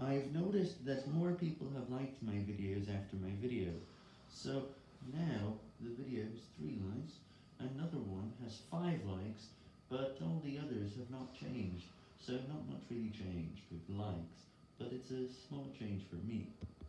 I've noticed that more people have liked my videos after my video, so now the video has 3 likes, another one has 5 likes, but all the others have not changed, so not much really changed with likes, but it's a small change for me.